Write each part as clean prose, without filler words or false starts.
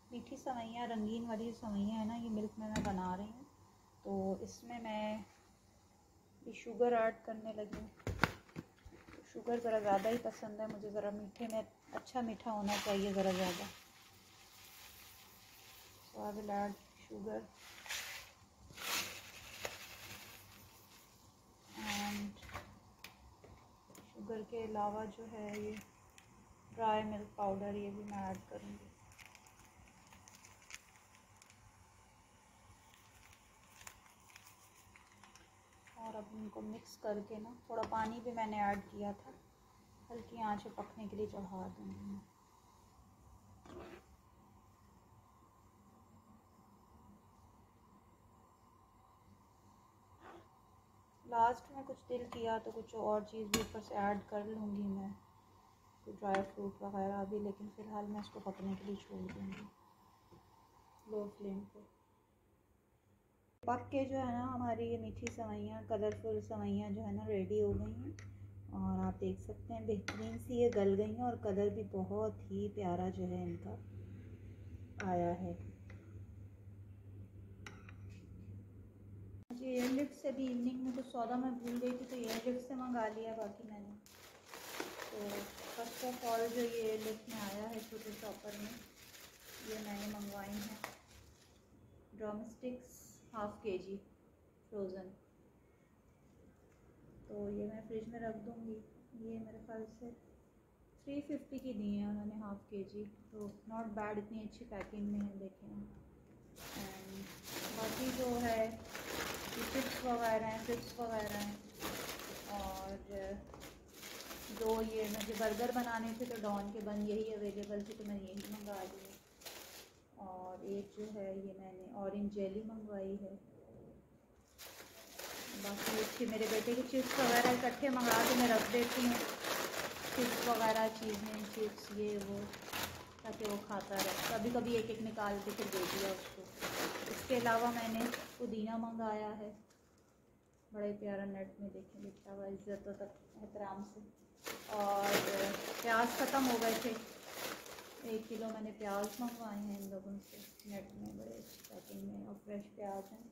मीठी सेवइयाँ, रंगीन वाली सेवइयाँ है ना, ये मिल्क में मैं बना रही हूँ। तो इसमें मैं शुगर ऐड करने लगी हूँ। शुगर ज़रा ज़्यादा ही पसंद है मुझे, ज़रा मीठे में अच्छा मीठा होना चाहिए ज़रा ज़्यादा। So I will add sugar and sugar के अलावा जो है ये ड्राई मिल्क पाउडर, ये भी मैं ऐड करूँगी। और अब इनको मिक्स करके ना, थोड़ा पानी भी मैंने ऐड किया था, हल्की आंच पे पकने के लिए चढ़ा दूँगी मैं। लास्ट में कुछ दिल किया तो कुछ और चीज़ भी ऊपर से ऐड कर लूँगी मैं, कुछ ड्राई फ्रूट वगैरह भी, लेकिन फ़िलहाल मैं इसको पकने के लिए छोड़ दूँगी लो फ्लेम पे। पक के जो है ना हमारी ये मीठी सेवइयाँ, कलरफुल सेवइयाँ जो है ना रेडी हो गई हैं। और आप देख सकते हैं बेहतरीन सी ये गल गई हैं और कलर भी बहुत ही प्यारा जो है इनका आया है। मुझे एयरलिफ्ट से भी इवनिंग में कुछ सौदा मैं भूल गई थी, तो एयरलिफ्ट से मंगा लिया बाकी मैंने। तो फर्स्ट ऑफ ऑल जो ये एयरलिफ्ट में आया है छोटे चॉपर में, ये मैंने मंगवाई हैं ड्रम स्टिक्स ½ kg फ्रोज़न। तो ये मैं फ्रिज में रख दूँगी। ये मेरे ख्याल से 350 की दी हैं उन्होंने ½ kg, तो नॉट बैड, इतनी अच्छी पैकिंग में है, देखें। एंड बाकी जो है चिप्स वगैरह हैं, चिप्स वगैरह हैं, और जो ये मुझे बर्गर बनाने थे तो डॉन के बन यही अवेलेबल थी, तो मैंने यही मंगा ली। और एक जो है ये मैंने ऑरेंज जेली मंगवाई है। बाकी अच्छी मेरे बेटे की चिप्स वगैरह इकट्ठे मंगा के मैं रख देती हूँ, चिप्स वगैरह चीज़ें, चिप्स ये वो, ताकि वो खाता रहे। कभी कभी एक एक निकाल के फिर दे दिया उसको। इसके अलावा मैंने पुदीना मंगाया है, बड़े प्यारा नेट में देखें लिखा हुआ इज़्ज़त तक एहतराम से। और प्याज ख़त्म हो गए थे, 1 किलो मैंने प्याज मंगवाए हैं इन लोगों से नेट में, बड़े अच्छी पैकिंग में और फ्रेश प्याज हैं।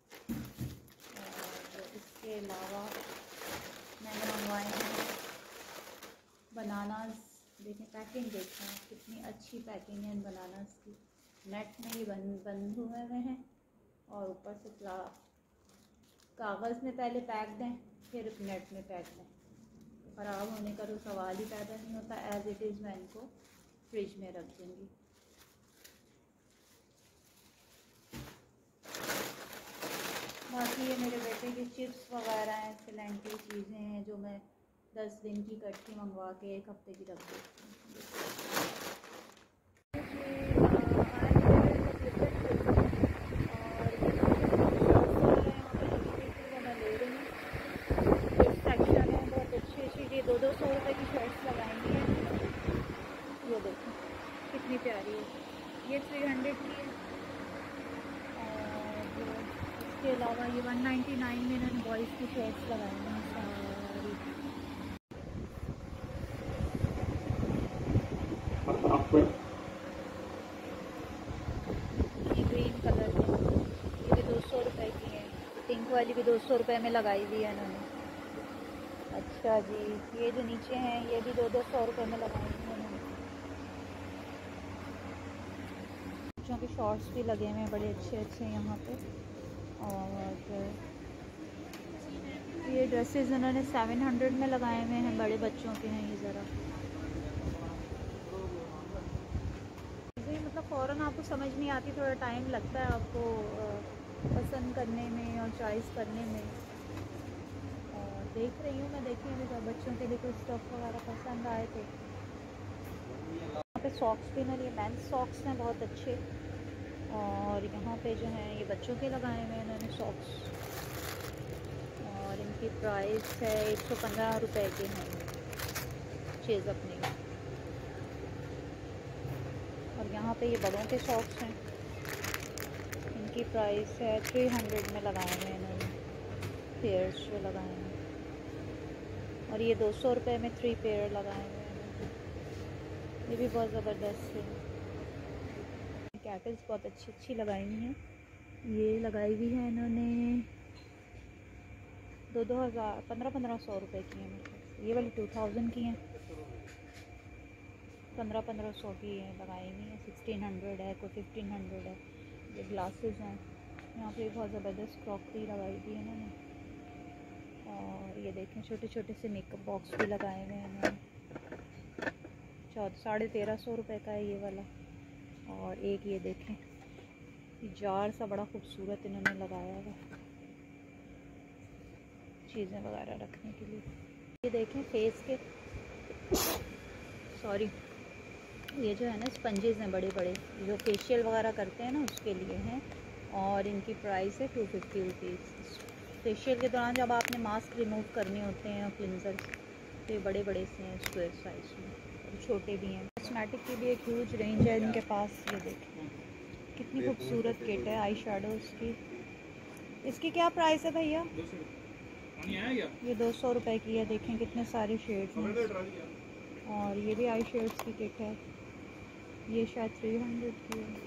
और इसके अलावा मैंने मंगवाए हैं बनानास। देखें पैकिंग, देखें कितनी अच्छी पैकिंग है इन बनानास की। नेट में ही बंद हुए हैं और ऊपर से कागज़ में पहले पैक दें, फिर नेट में पैक दें, ख़राब होने का तो सवाल ही पैदा नहीं होता। एज़ इट इज़ मैं इनको फ्रिज में रख दूँगी। बाकी ये मेरे बेटे की चिप्स वगैरह हैं, सिलेंटी चीज़ें हैं जो मैं 10 दिन की इकट्ठी मंगवा के 1 हफ्ते की रख देती हूँ। ये 200 रुपये की शर्ट्स लगाएंगी हैं, ये देखो कितनी प्यारी है। ये 300 की है। और इसके अलावा ये 199 में इन्होंने बॉयज़ की शर्ट्स लगाई हैं सारी। ये ग्रीन कलर में, ये भी 200 रुपये की है। पिंक वाली भी 200 रुपये में लगाई हुई है इन्होंने। अच्छा जी, ये जो नीचे हैं ये भी 200 रुपये में लगाई हैं इन्होंने। बच्चों के शॉर्ट्स भी लगे हुए हैं बड़े अच्छे अच्छे यहाँ पे। और ये ड्रेसेस इन्होंने 700 में लगाए हुए हैं, बड़े बच्चों के हैं ये ज़रा। मतलब फ़ौरन आपको समझ नहीं आती, थोड़ा टाइम लगता है आपको पसंद करने में और चॉइस करने में। और देख रही हूँ मैं, देखिए मुझे बच्चों के लिए कुछ स्टफ़ वगैरह पसंद आए थे। यहाँ पे सॉक्स भी ना, ये मेंस सॉक्स हैं बहुत अच्छे। और यहाँ पे जो हैं ये बच्चों के लगाए हुए हैं इन्होंने सॉक्स, और इनकी प्राइस है 115 रुपये के हैं चीज़ अपनी। और यहाँ पे ये बड़ों के सॉक्स हैं, इनकी प्राइस है 300 में लगाए हुए हैं इन्होंने पेयर्स जो लगाए हैं। और ये 200 रुपये में 3 पेयर लगाए हुए हैं, ये भी बहुत ज़बरदस्त है। कैटल्स बहुत अच्छी अच्छी लगाई हुई हैं। ये लगाई हुई है इन्होंने 1500 रुपये की हैं। ये वाली 2000 की हैं, 1500 की है लगाई हुई है। 1600 है, कोई 1500 है। ये ग्लासेस हैं। यहाँ पे बहुत ज़बरदस्त क्रॉकरी लगाई हुई है इन्होंने। और ये देखें छोटे छोटे से मेकअप बॉक्स भी लगाए हुए हैं इन्होंने। 1350 रुपये का है ये वाला। और एक ये देखें जार सा बड़ा खूबसूरत इन्होंने लगाया है चीज़ें वगैरह रखने के लिए। ये देखें फेस के सॉरी ये जो है ना स्पंजेस हैं बड़े बड़े, जो फेशियल वगैरह करते हैं ना उसके लिए हैं। और इनकी प्राइस है 250 रुपीज़। फेशियल के दौरान जब आपने मास्क रिमूव करने होते हैं क्लिनजर, तो ये बड़े बड़े से हैं स्क्वायर साइज़ में, और छोटे भी हैं। कॉस्मेटिक की भी एक ह्यूज रेंज है इनके पास। ये देखें कितनी खूबसूरत किट है आई शेडोज़ की। इसकी क्या प्राइस है भैया? ये 200 रुपये की है। देखें कितने सारे शेड्स हैं। और ये भी आई शेड्स की किट है, ये शायद 300 की है।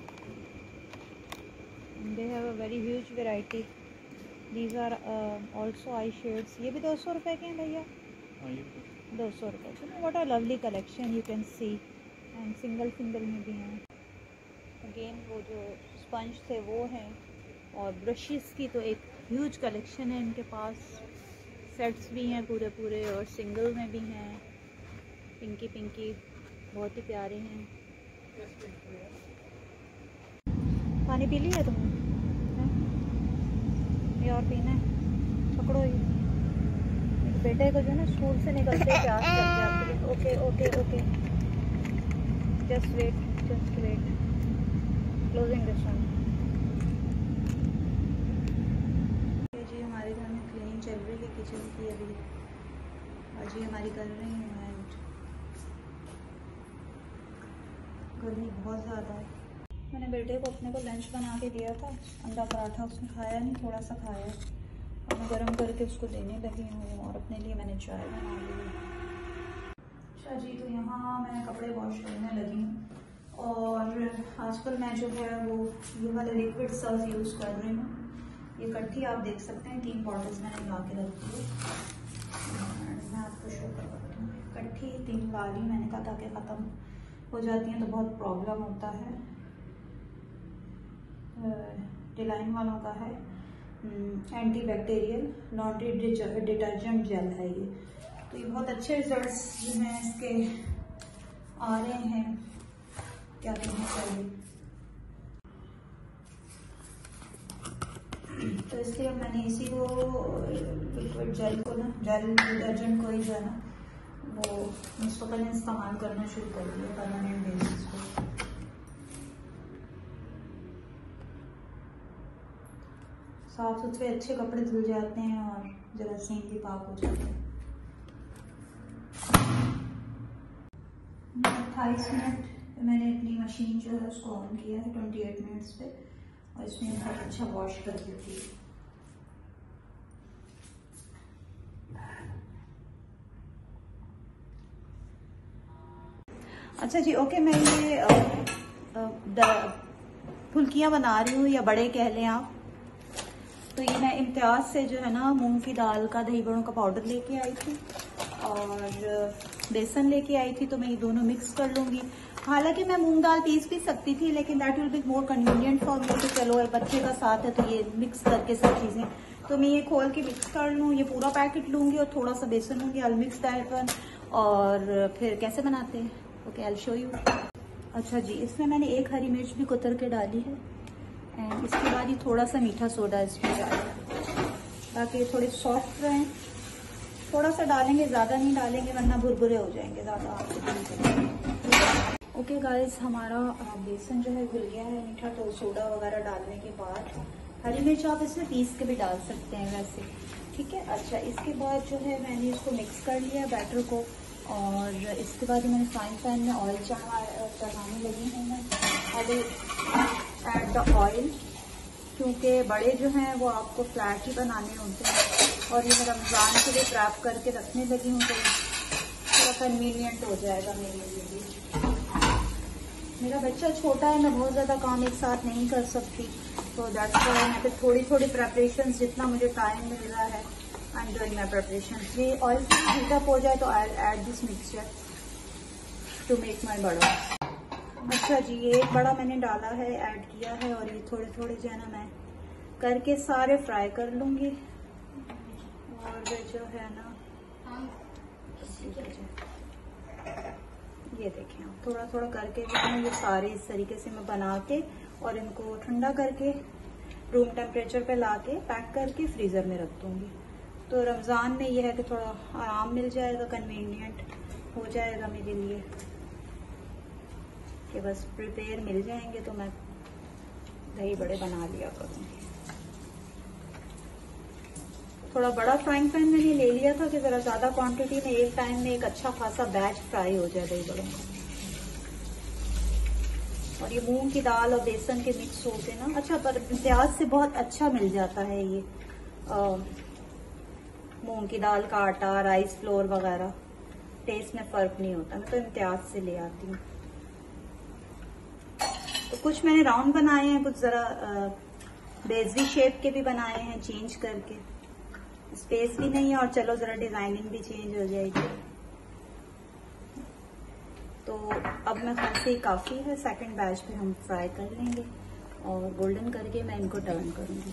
They have a very huge variety. These are also eye shades. ये भी 200 रुपये के हैं भैया, 200 रुपये के। What a lovely collection you can see. And single में भी हैं। अगेन वो जो स्पंज थे वो हैं। और ब्रशेस की तो एक ह्यूज कलेक्शन है इनके पास। सेट्स भी हैं पूरे पूरे, और सिंगल में भी हैं। पिंकी बहुत ही प्यारे हैं। पानी पी लिया तुमने? ये और पीना है? पकड़ो ये। मेरे बेटे को जो है ना स्कूल से निकलते ही प्यास लग जाती है। Okay just wait closing this one. जी हमारे घर में क्लीनिंग चल रही है किचन की अभी। आज ये हमारी कर रही हैं। गर्मी बहुत ज़्यादा है। मैंने बेटे को अपने को लंच बना के दिया था, अंडा पराठा। उसने खाया नहीं, थोड़ा सा खाया। और मैं गर्म करके उसको देने लगी हूँ, और अपने लिए मैंने चाय बना ली। अच्छा जी, तो यहाँ मैं कपड़े वॉश करने लगी हूँ। और आजकल मैं जो है वो ये वाले लिक्विड सर्फ यूज़ कर रही हूँ। ये कट्ठी आप देख सकते हैं, 3 बॉटल्स मैंने ला के रखी है। मैं आपको शो करवाती हूँ। कट्ठी 3 ला ली मैंने, कहा ताकि ख़त्म हो जाती हैं तो बहुत प्रॉब्लम होता है। डिलाइन वालों का है, anti bacterial laundry detergent gel है ये। तो ये बहुत अच्छे रिजल्ट्स जो हैं इसके आ रहे हैं, क्या कहना चाहिए। तो इसलिए मैंने इसी को लिक्विड जेल को ना, जेल डिटर्जेंट को ही जो है ना वो मुस्तकिल इस्तेमाल करना शुरू कर दिया परमानेंट बेसिस पे। साफ सुथरे अच्छे कपड़े धुल जाते हैं और जरासीम भी पाक हो जाते हैं। 28 मिनट मैंने अपनी मशीन जो है उसको ऑन किया है 28 मिनट्स पे, और इसमें बहुत अच्छा वॉश कर देती है। अच्छा जी, ओके। मैं ये फुल्कियाँ बना रही हूँ, या बड़े कह लें आप। तो ये मैं इम्तियाज़ से जो है ना मूंग की दाल का दही बड़ों का पाउडर लेके आई थी, और बेसन लेके आई थी। तो मैं ये दोनों मिक्स कर लूँगी। हालांकि मैं मूंग दाल पीस भी सकती थी, लेकिन that will be more convenient for me. तो चलो बच्चे का साथ है तो ये मिक्स करके सब चीज़ें, तो मैं ये खोल के मिक्स कर लूँ। ये पूरा पैकेट लूँगी और थोड़ा सा बेसन लूँगी। I mix that one. और फिर कैसे बनाते हैं, okay, I will show you. अच्छा जी, इसमें मैंने 1 हरी मिर्च भी कुतर के डाली है। एंड इसके बाद ये थोड़ा सा मीठा सोडा इसमें डालें ताकि ये थोड़े सॉफ्ट रहें। थोड़ा सा डालेंगे, ज़्यादा नहीं डालेंगे वरना भुरभुरे हो जाएंगे ज़्यादा। ओके गाइस, हमारा बेसन जो है घुल गया है मीठा तो सोडा वगैरह डालने के बाद। हरी मिर्च आप इसमें पीस के भी डाल सकते हैं वैसे, ठीक है। अच्छा, इसके बाद जो है मैंने इसको मिक्स कर लिया बैटर को, और इसके बाद मैंने फ्राइंग पैन में ऑयल चढ़ाने लगी हूँ मैं। अभी ऐड द ऑयल, क्योंकि बड़े जो हैं वो आपको फ्लैट ही बनाने होते हैं, और ये मैं रमज़ान के लिए रैप करके रखने लगी हूँ तो थोड़ा कन्वीनियंट हो जाएगा मेरे लिए भी। मेरा बच्चा छोटा है, मैं बहुत ज़्यादा काम एक साथ नहीं कर सकती, तो दैट्स व्हाई मैं फिर थोड़ी थोड़ी प्रेपरेशन, जितना मुझे टाइम मिल रहा है I am doing my preparation. ये ऑयल हीट अप हो जाए तो I add this mixture to make my बड़ा। अच्छा जी, ये एक बड़ा मैंने डाला है, ऐड किया है, और ये थोड़े थोड़े जो है ना मैं करके सारे फ्राई कर लूँगी। और जो है ना ये देखें आप, थोड़ा थोड़ा करके जो है ये सारे इस तरीके से मैं बना के और इनको ठंडा करके रूम टेम्परेचर पे ला के पैक करके फ्रीज़र में रख दूँगी। तो रमज़ान में ये है कि थोड़ा आराम मिल जाएगा, कन्वीनियंट हो जाएगा मेरे लिए कि बस प्रिपेयर मिल जाएंगे तो मैं दही बड़े बना लिया करूँगी। थोड़ा बड़ा फ्राइंग पैन मैंने ले लिया था कि ज़रा ज़्यादा क्वांटिटी में एक टाइम में एक अच्छा खासा बैच फ्राई हो जाए दही बड़ों का। और ये मूंग की दाल और बेसन के मिक्स होते ना, अच्छा पर इम्तियाज से बहुत अच्छा मिल जाता है ये मूंग की दाल का आटा, राइस फ्लोर वगैरह, टेस्ट में फ़र्क नहीं होता। मैं तो इम्तियाज से ले आती हूँ। तो कुछ मैंने राउंड बनाए हैं, कुछ ज़रा बेजवी शेप के भी बनाए हैं चेंज करके, स्पेस भी नहीं है और चलो ज़रा डिज़ाइनिंग भी चेंज हो जाएगी। तो अब मैं खासी काफ़ी है, सेकंड बैच पे हम फ्राई कर लेंगे और गोल्डन करके मैं इनको टर्न करूँगी।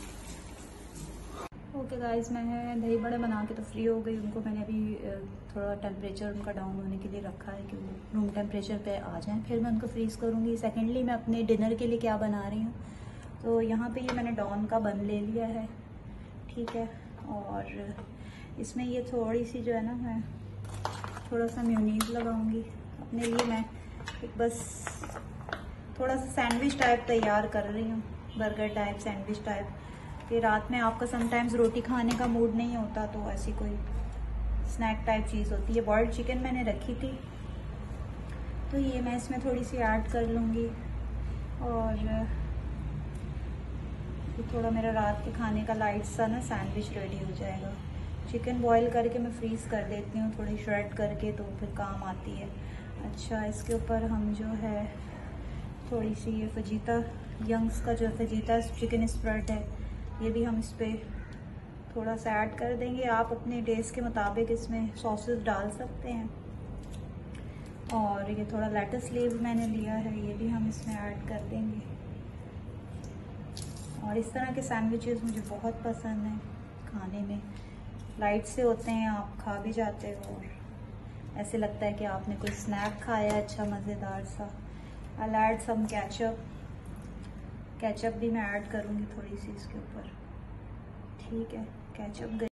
ओके गाइस, मैं दही बड़े बना के तो फ्री हो गई। उनको मैंने अभी थोड़ा टेम्परेचर उनका डाउन होने के लिए रखा है कि वो रूम टेम्परेचर पे आ जाएं, फिर मैं उनको फ्रीज़ करूँगी। सेकेंडली मैं अपने डिनर के लिए क्या बना रही हूँ, तो यहाँ पे ये मैंने डॉन का बन ले लिया है, ठीक है। और इसमें ये थोड़ी सी जो है ना, मैं थोड़ा सा मेयोनीज़ लगाऊंगी अपने लिए। मैं बस थोड़ा सा सैंडविच टाइप तैयार कर रही हूँ, बर्गर टाइप, सैंडविच टाइप, कि रात में आपका समटाइम्स रोटी खाने का मूड नहीं होता तो ऐसी कोई स्नैक टाइप चीज़ होती है। बॉइल्ड चिकन मैंने रखी थी तो ये मैं इसमें थोड़ी सी ऐड कर लूँगी। और थोड़ा मेरा रात के खाने का लाइट सा ना सैंडविच रेडी हो जाएगा। चिकन बॉईल करके मैं फ्रीज़ कर देती हूँ थोड़ी श्रेड करके, तो फिर काम आती है। अच्छा, इसके ऊपर हम जो है थोड़ी सी ये फजीता यंग्स का जो फजीता चिकन स्प्रेड है, ये भी हम इस पर थोड़ा सा ऐड कर देंगे। आप अपने टेस्ट के मुताबिक इसमें सॉसेस डाल सकते हैं। और ये थोड़ा लेटस लीव मैंने लिया है, ये भी हम इसमें ऐड कर देंगे। और इस तरह के सैंडविचेस मुझे बहुत पसंद हैं खाने में, लाइट से होते हैं, आप खा भी जाते हो और ऐसे लगता है कि आपने कोई स्नैक खाया है अच्छा मज़ेदार सा। आई ऐड सम केचप भी मैं ऐड करूँगी थोड़ी सी इसके ऊपर, ठीक है। केचप